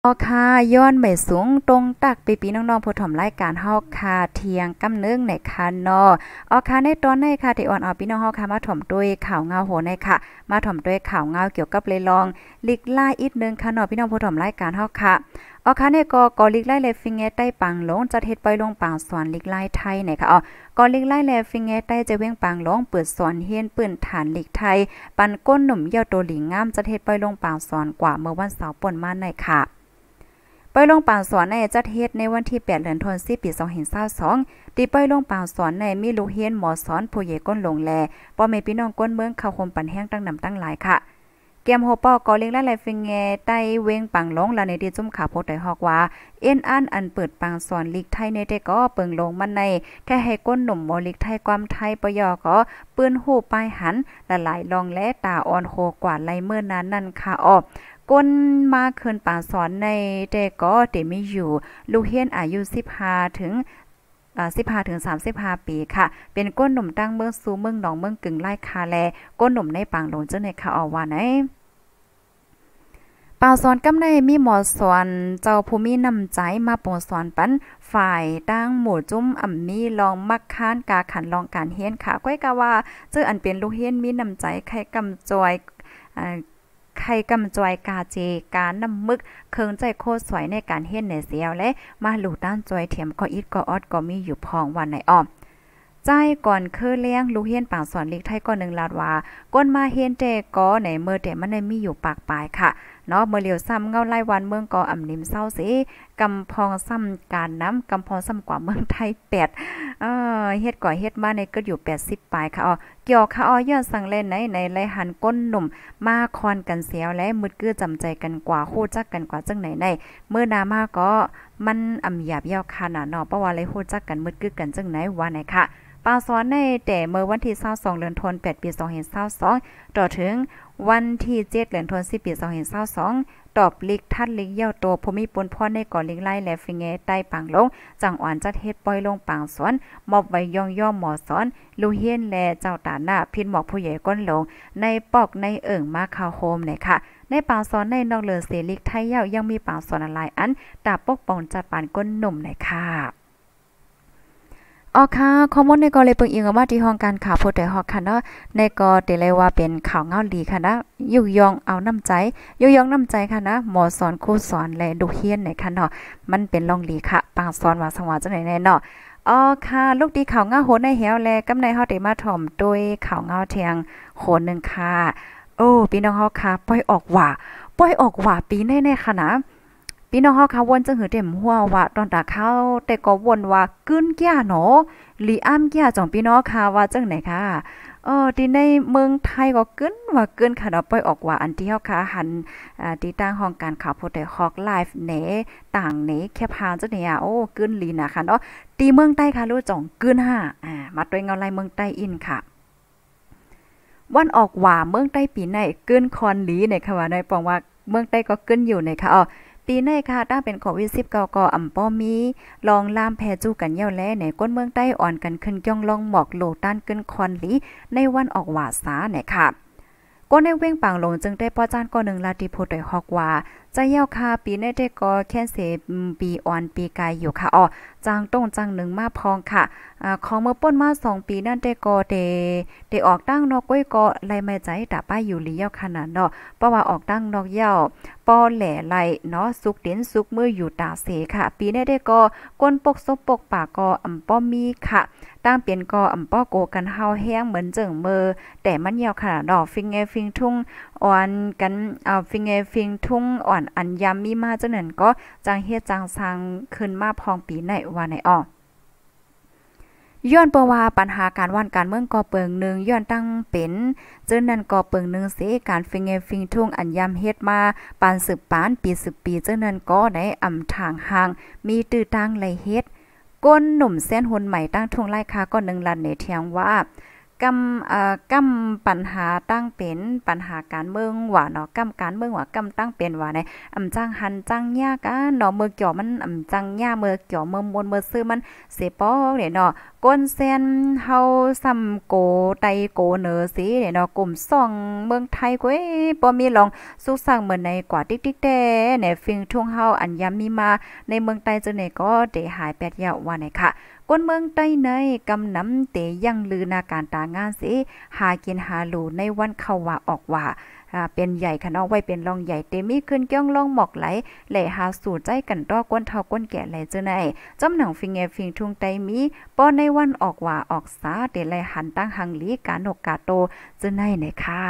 ค่ะย้อนไปสูงตรงตักปีน้องๆผู้ถมรายการเฮาค่ะเที่ยงกำนึงในค่ะเนาะค่ะในตอนในค่ะที่อ่อนเอาพี่น้องเฮาค่ะมาถมด้วยข่าวเงาโหในค่ะมาถมด้วยข่าวเงาเกี่ยวกับเลยลองลิกไล่อีกนึงค่ะเนาะพี่น้องผู้ถมรายการเฮาค่ะค่ะในก็ลิกไล่เลฟิงเงใต้ปังหลงจะเฮ็ดปล่อยลงปางสอนลิกไล่ไทยในค่ะก็ลิกไล่เลฟิงเงใต้จะเว้งปังหลงเปิดสอนเฮียนปืนฐานลิกไทยปันก้นหนุ่มเยาโตหลิงงามจะเฮ็ดปล่อยลงปางสอนกว่าเมื่อวันเสาร์ป่นมาในค่ะปล่อยลงปางสอนในจัดเฮ็ดในวันที่8เดือนธันวาคมปี2022ที่ปล่อยลงปางสอนในมีลูกเฮียนหมอสอนผู้ใหญ่ก้นหลงแลป้อแม่พี่น้องก้นเมืองเข้าคมปันแห้งตั้งนำตั้งหลายค่ะเกมโฮปอก็เลี้ยงและไหลฟิงแงใต้เวงปังลงแล้วในดีจุ่มขาโพดได้ฮอกว่าเอ็นอันเปิดปังสอนลีกไทยในได้ก็เปิงลงมันในแค่ให้ก้นหนุ่มบ่ลีกไทยความไทยปยก็ปืนหูปลายหันละหลายลองและตาอ่อนโคกว่าไลเมื่อนั้นนั่นค่ะก้นมาเคินป่าสอนในแต่ก็เตมีอยู่ลูกเฮียนอายุ15ถึง35 ปีค่ะเป็นก้นหนุ่มตั้งเมืองซูเมืองหนองเมืองกึ่งไล่คาแลก้นหนุ่มในปางหลงเจ้าในค่ะว่าไหนป่าวสอนกำในมีหมอสอนเจ้าภูมินำใจมาปงสอนปันฝ่ายตั้งหมู่จุ้มมีลองมักค้านกาขันลองการเฮียนค่ะก้อยกะว่าเจออันเป็นลูกเฮียนมีนำใจใครกำจอยใครกำจอยกาเจการน้ำมึกเคิงใจโคตรสวยในการเฮียนในเสียวและมาหลู่ด้านจอยเถียมก็อิดก็ออดก็มีอยู่พองวันไหนใจก่อนคือเลี้ยงลูกเฮียนปางสอนลิกไทยก็1ลาดว่าก้นมาเฮียนแต่ก็ในเมื่อแต่มันได้มีอยู่ปากปลายค่ะเนาะเมื่อเหลียวซ้ำเงาไล่วันเมืองก็อ่ำนิมเศร้าสิกำพองซ้ำการน้ำกำพองซ้ำกว่าเมืองไทย8เฮ็ดก่อเฮ็ดมาในก็อยู่80ปลายค่ะเกี่ยวค่ะย้อนสั่งเล่นในไลหันก้นหนุ่มมาคอนกันเสียวและมืดกื้อจำใจกันกว่าโคจักกันกว่าจังไหนในเมื่อนามาก็มันหยาบยาวขนาดเนาะเพราะว่าเลยโคจักกันมืดกื้อกันจังไหนว่าไหนค่ะปาสอนในแต่เมื่อวันที่22เดือนธันวาคมปี2022ต่อถึงวันที่7เดือนธันวาคมปี2022ตอบลิกทัดลิกเย่าโตภูมิปนพ่อในก่อลิกไล่และฟิงเงใต้ปังลงจังอ่อนจัดเฮ็ดปล่อยลงปางสอนมอบไว้ย่อมหมอสอนลูเฮียนและเจ้าตาหน้าพินหมอกผู้ใหญ่ก้นลงในปอกในมาคาโฮมเนี่ยค่ะในปางสอนในนอกเลือเสลิกไทยเย่ายังมีปางสอนหลายอันตาปกป้องจัดปานก้นหนุ่มเนี่ยค่ะค่ะข้อมูลในก็เลยเปิงอิงว่าที่ห้องการข่าวโพดแต่ฮอกค่ะเนาะในก็เตเลยว่าเป็นข่าวเงาดีค่ะนะยุยองเอาน้ำใจยุยองน้ำใจค่ะนะหมอสอนครูสอนและดูเฮียนในค่ะเนาะมันเป็นลองดีค่ะปางสอนว่าสังวาจังไหนแน่เนาะค่ะลูกดีข่าวเงาโหในแหวแลกำในเฮาได้มาถ่อมโดยข่าวเงาเทียงโหนนึงค่ะพี่น้องเฮาค่ะปล่อยออกว่าปีแน่ๆค่ะนะพี่น้องเฮาค่ะวนจังหือเต็มหัวว่าตอนตาเข้าแต่ก็วนว่ากึ้นแก่เนาะหลีอ้ำแก่จ่องพี่น้องค่ะว่าจังไหนค่ะที่ในเมืองไทยก็กึ้นว่าเกินค่ะเนาะปล่อยออกว่าอันที่เฮาค่ะหันที่ตั้งห้องการข่าวโพดได้ฮอกไลฟ์เนต่างเนแคบหางจังเนี่ยกึ้นลีน่ะค่ะเนาะตีเมืองใต้ค่ะรู้จ่องกึ้นมาด้วยเงาลายเมืองใต้อินค่ะวันออกว่าเมืองใต้ปีไหนเกินคอนหลีเนี่ยค่ะว่าในปองว่าเมืองใต้ก็เกินอยู่ในค่ะปีในค่ะถ้าเป็นโควิด19ก็ป้อมีลองลามแพจูกันเย่าแลในก้นเมืองใต้อ่อนกันขึ้นย่องลองหมอกโลต้านเกินคอนหลีในวันออกว่าสาเนี่ยค่ะก็ในเว้งปางลงจึงได้ป้อจ้านก็1ลาติโพดได้ฮอกว่าจะเย่าค่ะปีในได้ก็แค่เสปีอ่อนปีกายอยู่ค่ะจางต้งจังหนึ่งมาพองค่ะของเมื่อป้นมา2ปีนั่นได้ก็ได้ออกตั้งนอกก้อยก็ไล่ไม่ใจตาป้ายอยู่ลีเย่าขนาดเนาะเพราะว่าออกตั้งนอกเย่าป้อแหล่ไล่เนาะสุกเด่นสุกมืออยู่ตาเสค่ะปีนี้ได้ก็ก้นปกซบปกปากก็ป้อมีค่ะตั้งเปลี่ยนก็ป้อโกกันเฮาแห้งเหมือนเจิงมือแต่มันยาวขนาดดอกฟิงเงฟิงทุ่งอ่อนกันฟิงเงฟิงทุ่งอ่อนอันยามมีมาจังนั้นก็จังเฮ็ดจังสังขึ้นมาพองปีในว่าในย้อนเปว่าปัญหาการว่านการเมืองก่อเปิงหนึ่งย้อนตั้งเป็นเจ้านั้นก่อเปิงหนึ่งเสการฟิงเงฟิงทุ่งอันยำเฮ็ดมาปานสืบปานปีสืบปีเจ้านั้นก็ได้ทางห่างมีตื้อตั้งไหลเฮ็ดก้นหนุ่มเส้นหุ่นใหม่ตั้งทุ่งไล่คาก็1ลันในเทียงว่ากำปัญหาตั้งเป็นปัญหาการเมืองว่าเนาะกำการเมืองว่ากำตั้งเป็นว่าในจังหันจังยากะเนาะเมื่อเกี่ยวมันจังยาเมื่อเกี่ยวเมื่อมวลเมื่อซื้อมันเสปอเนี่ยเนาะก้นเส้นเฮาซ้ำโกไตโกเหนือสิเนี่ยเนาะกลุ่มซ่องเมืองไทยก้อยบ่มีลองสุกสร้างเหมือนในกว่าติ๊กๆแต้เนี่ยฟิงทุ่งเฮาอันยามมีมาในเมืองใต้จังไหนก็ได้หายแปดยาวว่าไหนค่ะก้นเมืองใต้ในกำนำเตยังลือนาการตางานสิหากินหาหลูในวันเข้าว่าออกว่าเป็นใหญ่ค่ะเนาะไว้เป็นรองใหญ่เตมีขึ้นเกี้ยงลองหมอกไหลไหลหาสู่ใจกันดอกก้นเฒ่าก้นแก่ไหลเจอไหนจำหนังฟิงแงฟิงทุ่งไตมีป้อในวันออกว่าออกสาเตไหลหันตั้งหังลีการนกกาโตเจอไหนเนี่ยค่ะ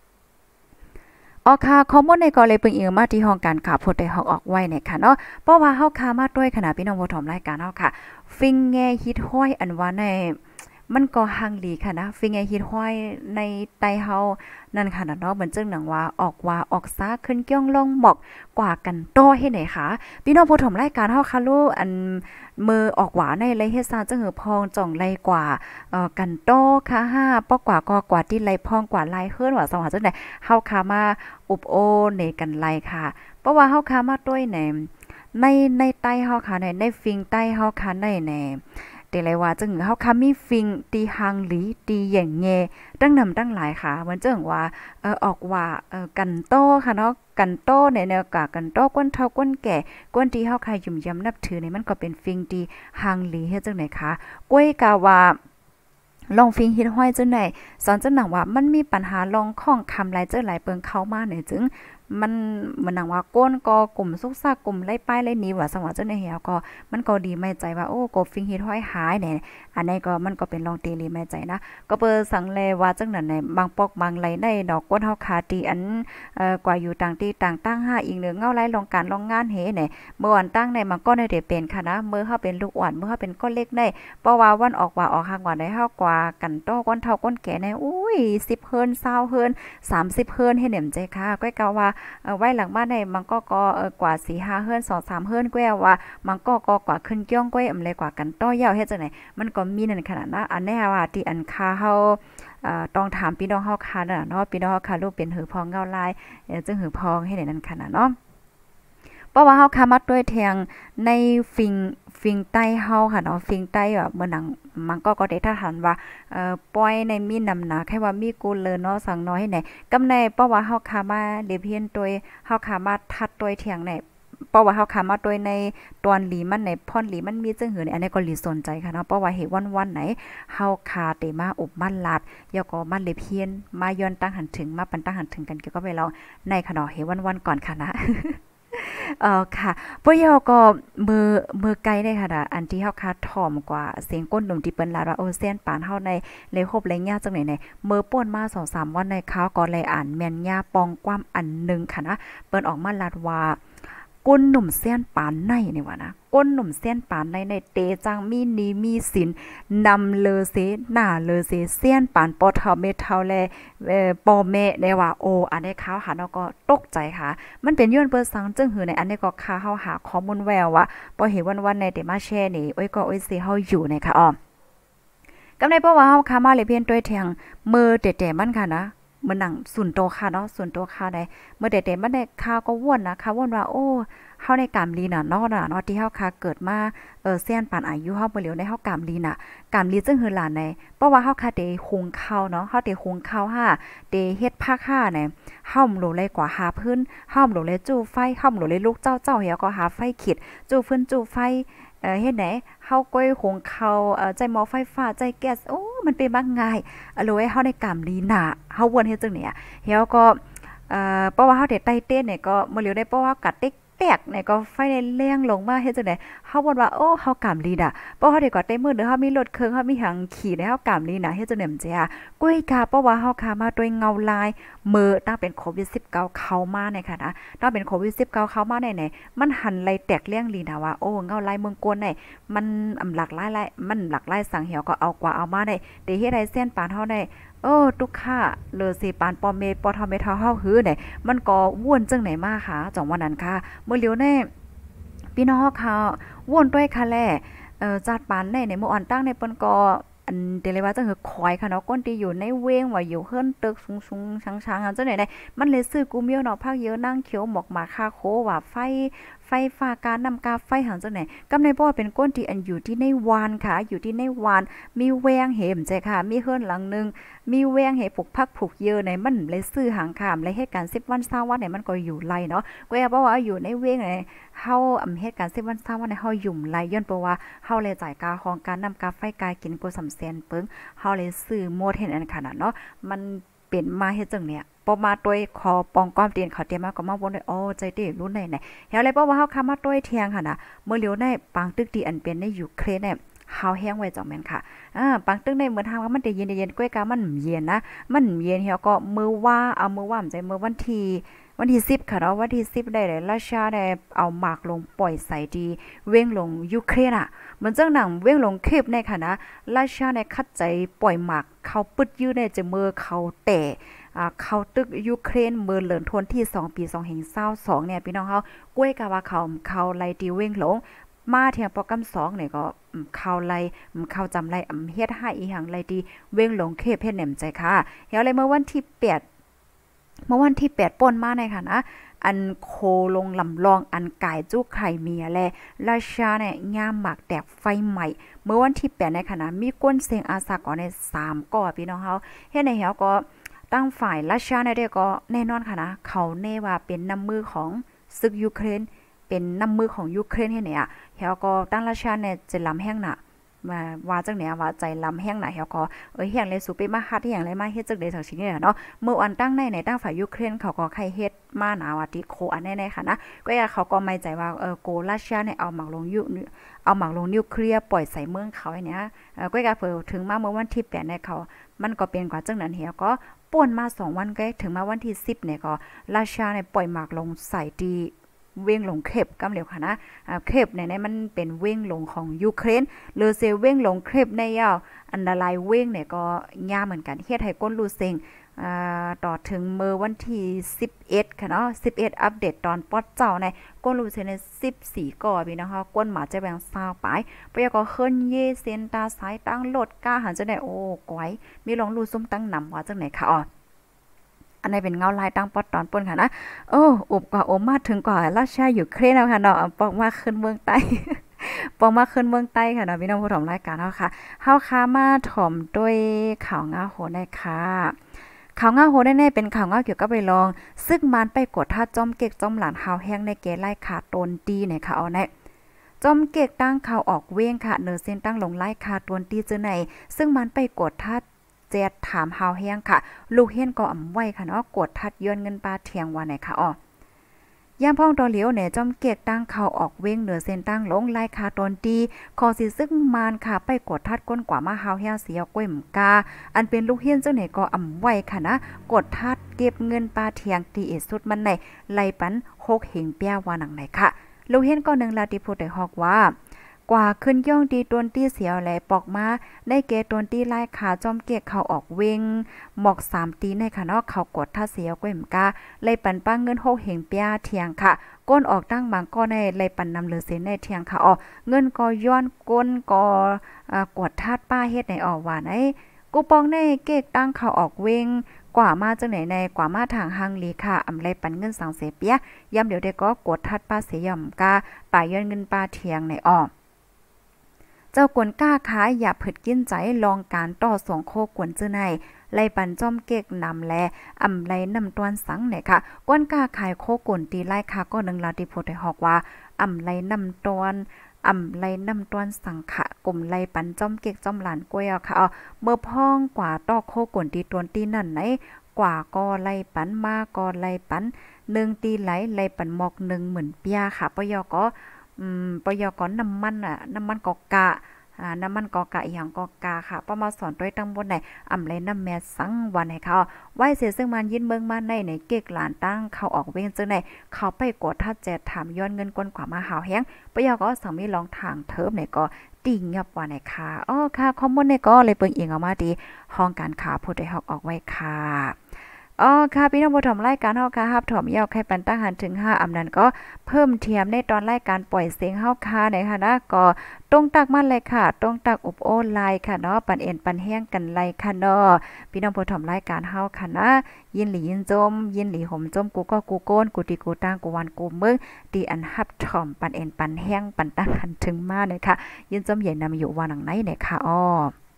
ค่ะข้อมูลในก็เลยเปิงอิงมาที่ห้องการข่าวพูดได้ฮอกออกไว้เนี่ยค่ะเนาะเพราะว่าเฮาคามาด้วยขณะพี่น้องผู้ชมรายการเฮาค่ะฟิงแงฮิตห้อยอันว่าในมันก็หังลีค่ะนะฟิงแงฮิตห้อยในไตเฮานั่นค่ะเนาะเหมือนจึงหนังว่าออกซาขึ้นเกี้ยงลงหมอกกว่ากันโตเฮ็ดไหนคะพี่น้องผู้ชมรายการเฮาค่ะรู้อันมือออกหวาในไรเฮ็ดซาจังหือพองจ่องไรกว่ากันโตค่ะ5ปอกว่าก็กว่าที่ไรพองกว่าไรเฮือนว่าสว่าจังได๋เฮาคามาอุบโอเนกันไรค่ะเพราะว่าเฮาคามาด้วยในใต้เฮาค่ะในฟิงใต้เฮาค่ะในแต่ไรว่าจึงเฮาคามีฟิงตีหังหลีตีแหย่งแงตั้งนำตั้งหลายค่ะเหมือนจังว่าออกว่ากันโตค่ะเนาะกันโตในแนวกะกันโตก้นเฒ่าก้นแก่ก้นที่เฮาคายุ่มย้ำนับถือนี่มันก็เป็นฟิงตีหังหลีเฮ็ดจังไหนคะก้วยกะว่าลองฟิงฮิตห้อยจังไหนสอนจังหนังว่ามันมีปัญหาลองข้องคำหลายเจ้าหลายเปิงเข้ามาเนี่ยจึงมันหนังว่าก้นก็กลุ่มซุกซากกลุ่มไล่ป้ายไล่นี้ว่าสังว่าเจ้าในเหี่ยวก็มันก็ดีไม่ใจว่าโอ้กบฟิงฮิตห้อยหายเนี่ยอันนี้ก็มันก็เป็นลองตีลีไม่ใจนะก็เปิดสังเลว่าจังนั้นในบางปอกบางไหลในดอกก้นเฮาคาตีอันกว่าอยู่ต่างที่ต่างตั้ง5อีก1เงาไล่ลองการลองงานเฮเนี่ยเมื่อวันตั้งในมันก็ได้เป็นค่ะนะเมื่อเฮาเป็นลูกอ่อนเมื่อเฮาเป็นก้นเล็กได้เพราะว่าวันออกว่าออกห่างกว่าได้เฮากว่ากันโตก้นเฒ่าก้นแก่ในอุ้ย10เฮิรน20เฮิรน30เฮิรนเฮ็ดแหนมใจค่ะก้อยกะว่าไว้หลังบ้านในมันก็กว่า4-5เฮิรน2-3เฮิรนแก้วว่ามันก็กว่าขึ้นเกี้ยงก้อยอำเลยกว่ากันต้อยาวเฮ็ดจังได๋มันก็มีนั่นขนาดนะอันนี้ว่าที่อันคาเฮาต้องถามพี่น้องเฮาค่ะเนาะพี่น้องเฮาค่ะลูกเป็นหือพองเงาลายจึงหือพองให้ได้นั่นขนาดเนาะเพราะว่าเฮาคามัดด้วยแทงในฟิงใต้เฮาค่ะเนาะฟิงใต้เมื่อหนังมันก็ได้ถ้าหันว่าปล่อยในมีน้ำหนักแค่ว่ามีกูเลยเนาะสั่งน้อยไหนกำในเพราะว่าเฮาคามาเลเพียนตัวเฮาคามาทัดตัวแทงในเพราะว่าเฮาคามาตัวในตอนหลีมันในพ่อนหลีมันมีจังหืออันนี้ก็หลีสนใจค่ะเนาะเพราะว่าเฮวันไหนเฮาคาเตมาอบมันลาดยอก็มันเลเพียนมาย้อนตั้งหันถึงมาปันตั้งหันถึงกันเกี่ยวก็ไปลองในค่ะเนาะเฮวันก่อนค่ะนะค่ะปยอก็มือไกลได้ค่ะอันที่เฮาคาถ่อมกว่าเสียงก้นดมที่เปิ้นลาว่าโอเซียนปานเฮาในเลยครบเลยยากจังไหนในมือป่นมา2-3วันในข่าวก็เลยอ่านแม่นยาปองความอันนึงค่ะนะเปิ้นออกมาลาดว่าก้นหนุ่มเสี้ยนปานในนี่ว่านะก้นหนุ่มเสี้ยนปานในเตจังมีนีมีสินนำเลอเสหน้าเลอเสเสี้ยนปานปอเฒ่าเมเฒ่าแลปอแม่ได้ว่าโออันนี้ข่าวหาเนาะก็ตกใจค่ะมันเป็นย้อนเปิ้นสังจึงหือในอันนี้ก็ข่าวเฮาหาข้อมูลแววว่าบ่เห็นวันๆในแต่มาแชร์นี่โอ้ยก็โอ้ยสิเฮาอยู่ในค่ะกำในเพราะว่าเฮาคามาเลยเพียนด้วยแทงมือเตะๆมันค่ะนะเมื่อหนังส่วนโตค่ะเนาะส่วนโตค่ะได้เมื่อเด็ๆมันได้ข่าวก็ว่นนะค่ะว่นว่าโอ้เฮาในกามลีน่ะเนาะที่เฮาค่ะเกิดมาเซียนปานอายุเฮาบ่เหลียวในเฮากามลีน่ะกามลีจึงหือหลานในเพราะว่าเฮาค่ะได้หุงข้าวเนาะเฮาได้หุงข้าวได้เฮ็ดผักเนี่ยเฮาโลเลยกว่าหาพื้นเฮาโลเลยจู้ไฟเฮาโลเลยลูกเจ้าเฮียก็หาไฟขิดจู้ฟื้นจู้ไฟเฮ็ดไหนเฮาก้อยหุงข้าวใจหม้อไฟฟ้าใจแก๊สโอ้มันเป็นบักง่ายอะโลให้เฮาได้กามลีน่ะเฮาวนเฮ็ดจังเนี่ยเฮียก็เพราะว่าเฮาได้ไต้เต้นเนี่ยก็บ่เหลียวได้เพราะว่ากัดเต็กแตกเนี่ยก็ไฟได้แรงลงมาเฮ็ดจังได๋เฮาบ่ว่าโอ้เฮากามลีน่ะเพราะเฮาได้ก็เต็มมือเด้อเฮามีรถเครื่องเฮามีหังขี่ได้เฮากามลีน่ะเฮ็ดจังได๋มันจ้ะก้อยกาเพราะว่าเฮาคามาด้วยเงาลายมือตั้งเป็นโควิด19เข้ามาเนี่ยค่ะนะตั้งเป็นโควิด19เข้ามาไหนมันหันไหลแตกเลี้ยงลีน่ะว่าโอ้เงาลายเมืองกวนไหนมันหลากหลายมันหลากหลายสังเหี่ยวก็เอากว่าเอามาได้ได้เฮ็ดให้เส้นปานเฮาได้ทุกค่าเลอสิปานปอเมปอทอเมทาเฮาหื้อเนี่ยมันก็ว่วนจังไหนมาค่ะจ่องวันนั้นค่ะเมื่อเลียวแน่พี่น้องค่ะว่วนด้วยค่ะแลจัดปานในเมื่ออ่อนตั้งในเปิ้นก็อันเดเลยว่าจังคือคอยค่ะเนาะก้นที่อยู่ในเว้งว่าอยู่เฮิรนตึกสูงๆช้างๆอันจังไหนได้มันเลยซื้อกูเมียวเนาะภาคเยอะนั่งเขียวหมอกหมาคาโคว่าไฟฟ้าการนำกาไฟหังจังไหนกำในบ่ว่าเป็นก้นที่อันอยู่ที่ในวานค่ะอยู่ที่ในวานมีแวงเหมใจค่ะมีเฮิรนหลังนึงมีแวงเหผูกพักผูกเยอะในมันเลยซื้อหางขามเลยเหตุการณ์10 วัน20 วันเนี่ยมันก็อยู่ไล่เนาะก็อย่าบอกว่าอยู่ในเว้งไหนเฮาเหตุการณ์10 วัน20 วันในเฮายุ่มไล่ย้อนเพราะว่าเฮาเลยจ่ายกาของการนำกาไฟกายกินกูสำแสนเปิงเฮาเลยซื้อหมดเห็นอันขนาดเนาะมันเป็นมาเฮ็ดจังเนี่ยปอมาต้วยคอปองก้อมเตียนเขาเตรียมมาก็มาวนได้โอ้ใจเด้รุ่นไหนไหนเฮาเลยบอกว่าเฮาคามาต้วยเที่ยงค่ะนะเมื่อเหลียวในปางตึกดีอันเป็นในยูเครนเนี่ยเฮาแห้งไว้จ่อแม่นค่ะปังตึกในเหมือนทางว่ามันได้เย็นๆก้วยกามันเย็นนะมันเย็นเฮาก็มือว่าเอามือว่าใจมือวันที่10ค่ะเนาะวันที่10ได้เลยราชาได้เอาหมากลงปล่อยใส่ดีเว้งลงยูเครนอ่ะเหมือนจังหนังเว้งลงคลิปในค่ะนะราชาได้คัดใจปล่อยหมากเขาปึดยื้อในจะมือเขาแต่เขาตึกยูเครนเมืองเหลินทนที่2ปี2022เนี่ยพี่น้องเฮาก้วยกะว่าเขาไล่ตีเว้งลงมาเทียงโปรแกรม2เนี่ยก็เข้าไล่เข้าจำไล่เฮ็ดให้อีหังไล่ดีเว้งลงเคเพชรแหนมใจค่ะเฮาเลยเมื่อวันที่8ป่นมาในค่ะนะอันโคลงลำลองอันกายจุ้ไข่เมียและราชาเนี่ยย่ามหมักแตกไฟใหม่เมื่อวันที่8ในค่ะนะมีก้นเสียงอาสาก่อนใน3ก่อพี่น้องเฮาเฮ็ดในเฮาก็ตั้งฝ่ายราชาในได้ก็แน่นอนค่ะนะเขาแน่ว่าเป็นน้ำมือของศึกยูเครนเป็นน้ำมือของยูเครนเฮ็ดเนี่ยเฮาก็ตั้งราชาเนี่ยจะลำแห้งน่ะมาว่าจังเนี่ยว่าใจลำแห้งไหนเฮาก็แห้งเลยสุไปมาฮัดอย่างไรมาเฮ็ดจังได๋สักชิ้นเนี่ยเนาะเมื่อวันตั้งในตั้งฝ่ายยูเครนเขาก็ใครเฮ็ดมาหนาว่าติโคอันแน่ๆค่ะนะก็อย่าเขาก็ไม่ใจว่าโกราชาเนี่ยเอาหมักลงนิวเคลียร์ปล่อยใส่เมืองเขาเนี่ยก็อย่าเพิ่นถึงมาเมื่อวันที่8เนี่ยเขามันก็เป็นกว่าจังนั้นเฮาก็ป่นมา2วันก็ถึงมาวันที่10เนี่ยก็ราชาเนี่ยปล่อยหมากลงใส่ที่เว้งลงเคปกำเหลียวค่ะนะเคปในมันเป็นเว้งลงของยูเครนหรือเซเว้งลงเคปในยาวอันดาลายเว้งเนี่ยก็ยาเหมือนกันเฮ็ดให้ก้นรูเซ็งต่อถึงมื้อวันที่11ค่ะเนาะ11อัปเดตตอนปอดเจ้าในก้นรูเซ็งใน14ก่อพี่น้องเฮาก้นหมาจะแบ่ง20ปลายปยก็เฮิรนเยเซนตาสายตั้งโลดกาหันจังได๋โอ้ก้อยมีลองรูซุ่มตั้งนำว่าจังไหนค่ะอันนี้เป็นเงาลายตั้งปอดตอนป่นค่ะนะอุบกว่าโอมาถึงกว่าราชาอยู่เครนแล้วค่ะเนาะปอกมาขึ้นเมืองใต้ ปอกมาขึ้นเมืองใต้ค่ะเนาะพี่น้องผู้ชมรายการเฮาค่ะเฮาค้ามาถ่อมด้วยข่าวงาโหได้ค่ะข่าวงาโหได้แน่เป็นข่าวงาเกี่ยวกับไปลองซึ่งมันไปกดท่าจ้อมเก็กจ้อมหลานหาวแห้งในเกไล่ขาตนดีเนี่ยค่ะเอาแน่จอมเก็กตั้งข่าวออกเว้งค่ะเนอเส้นตั้งลงไล่คาตวนตีจื้อในซึ่งมันไปกดท่าแจดถามหาวแห้งค่ะลูกเฮียนก็อำไว้ค่ะเนาะกดทัดย้อนเงินปลาเทียงว่าไหนค่ะย่ามพ่องตอเหลียวเนี่ยจอมเกียกตั้งเขาออกเว้งเหนือเส้นตั้งลงไล่คาตนดีขอสิซึ่งมานค่ะไปกดทัดก้นกว่ามาหาวแห้งเสียก้วยหมกาอันเป็นลูกเฮียนเจ้าไหนก็อำไว้ค่ะนะกดทัดเก็บเงินปลาเทียงตีเอสุดมันในไล่ปัน6เหงเปียว่าหนังไหนค่ะลูกเฮียนก็นึงลาติพูดได้ฮอกว่ากว่าขึ้นย่องดีตวนตี้เสียวแหลปอกมาได้เกตวนตี้ไล่ขาจอมเกะเขาออกเวงหมอก3ตีในค่ะเนาะเขากดท่าเสียวก้วยหมกาเลยปันป้างเงิน6เหงเปียเทียงค่ะก้นออกตั้งบางก็ในเลยปันนำเหลือเส้นในเทียงค่ะเงินก็ย้อนก้นก็กดทาดป้าเฮ็ดในหวานกูปองในเกกตั้งเขาออกเวงกว่ามาจังไหนในกว่ามาทางฮังลีค่ะอำไลปันเงินสังเสเปียย่ำเดี๋ยวได้ก็กดทัดป้าเสียย่ำกาป่าย้อนเงินป้าเทียงในเจ้ากวนก้าค้าอย่าเผิดกินใจลองการต่อสองโคกวนจื้อในไล่ปันจ้อมเกกนำแลอำไลนำตวนสังเนี่ยค่ะกวนก้าขายโคกวนตีไล่ค่ะก็นึงลาติโพได้ฮอกว่าอำไลนำตวนสังขะกลุ่มไล่ปันจ้อมเกกจ้อมหลานกล้วยค่ะเมื่อพ้องกว่าต่อโคกวนตีตวนตีนั่นไหนกว่าก็ไล่ปันมาก็ไล่ปัน1ตีไล่ปันหมอก10,000เปียค่ะปยก็ปยกน้ำมันน้ำมันกอกะน้ำมันกอกะอย่างกอกาค่ะประมาณสอนด้วยตั้งบนไหนอำเลยน้ำแม่สังวันให้เขาไหวเสียซึ่งมันยินเมืองมาในเกกหลานตั้งเขาออกเว้งจังไหนเขาไปกดทัดแจดถามย้อนเงินกวนกว่ามาหาวแห้งปยก็สังมีลองทางเทิมเนี่ยก็ติ่งยับว่าไหนค่ะค่ะข้อมูลเนี่ยก็เลยเปิงเองออกมาดีห้องการข่าวผู้ใดฮอกออกไว้ค่ะอ๋อค่ะพี่น้องผู้ชมรายการเฮาค่ะรับถอมยาวไข่ปันตั้งหันถึง5อำนั้นก็เพิ่มเทียมในตอนรายการปล่อยเสียงเฮาค่ะนะคะนะก็ตรงตักมาเลยค่ะตรงตักอบโอ้ลายค่ะเนาะปันเอ็นปันแห้งกันไลค่ะเนาะพี่น้องผู้ชมรายการเฮาค่ะนะยินหลียินจมยินหลีห่มจมกูก็กูโก้นกูติกูตั้งกูวันกูเมืองดีอันฮับถอมปันเอ็นปันแห้งปันตั้งหันถึงมาเลยค่ะยินจมใหญ่นำอยู่ว่าหนังไหนเนี่ยค่ะอ้อ